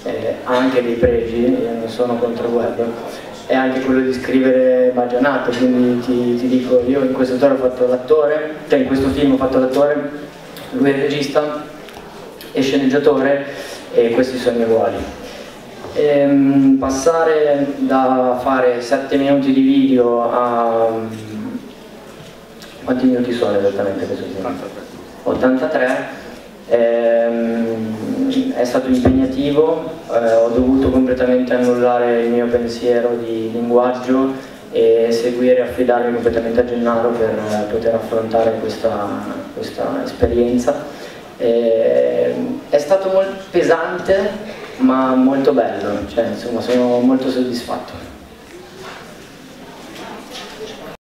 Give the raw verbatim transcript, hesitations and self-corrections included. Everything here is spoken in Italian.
eh, ha anche dei pregi, io non sono contro il web, è anche quello di scrivere baggianate, quindi ti, ti dico, io in questo storia ho fatto l'attore, cioè in questo film ho fatto l'attore, lui è il regista e sceneggiatore e questi sono i miei ruoli. Ehm, passare da fare sette minuti di video a... quanti minuti sono esattamente questo film? ottantatré. Ehm, è stato impegnativo, eh, ho dovuto completamente annullare il mio pensiero di linguaggio e seguire e affidarmi completamente a Gennaro per eh, poter affrontare questa, questa esperienza. Ehm, è stato molto pesante ma molto bello, cioè, insomma, sono molto soddisfatto.